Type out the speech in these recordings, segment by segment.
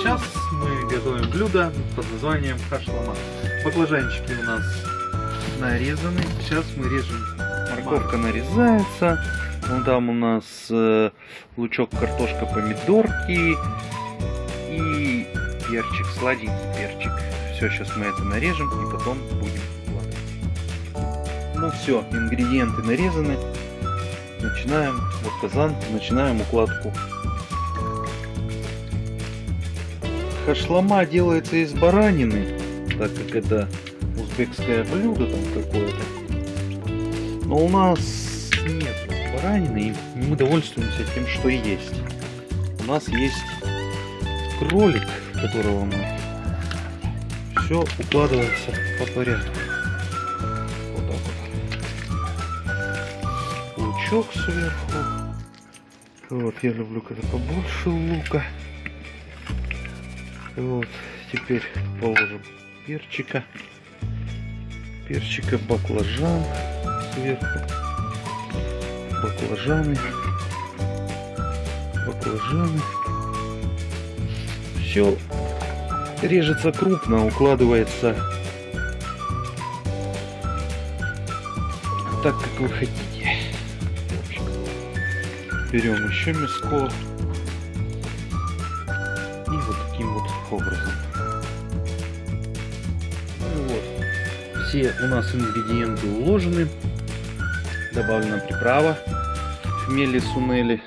Сейчас мы готовим блюдо под названием хашлама. Баклажанчики у нас нарезаны. Сейчас мы режем. Морковка нарезается. Вон там у нас лучок, картошка, помидорки и перчик, сладенький перчик. Все, сейчас мы это нарежем и потом будем укладывать. Ну все, ингредиенты нарезаны. Начинаем, вот казан, начинаем укладку. Хашлама делается из баранины, так как это узбекское блюдо там какое-то. Но у нас нет баранины, и мы довольствуемся тем, что есть. У нас есть кролик, которого мы все укладывается по порядку. Вот так вот. Лучок сверху. Вот, я люблю когда побольше лука. Вот, теперь положим перчика, баклажан сверху, баклажаны. Все режется крупно, укладывается так, как вы хотите. Берем еще мяско. И вот таким вот образом. Ну вот. Все у нас ингредиенты уложены. Добавлена приправа. Хмели сунели.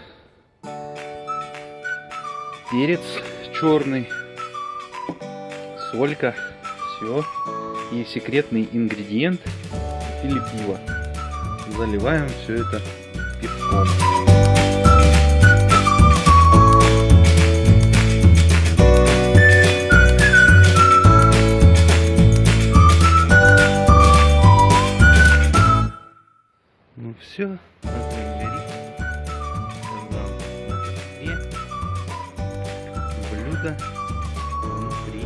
Перец черный. Солька. Все. И секретный ингредиент. Или пиво. Заливаем все это пивком. Ну все, блюдо внутри.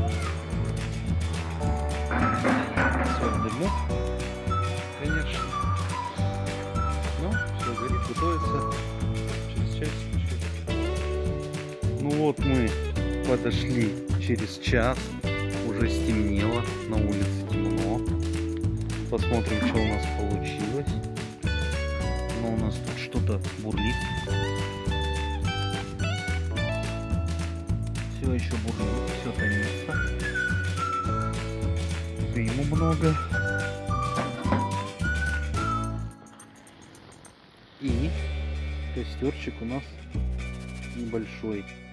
Все в дыму, конечно. Но все горит, готовится через час. Ну вот мы подошли через час, уже стемнело, на улице темно. Посмотрим, что у нас получилось. Но у нас тут что-то бурлит. Все еще бурлит, все томится. Дыму много. И костерчик у нас небольшой.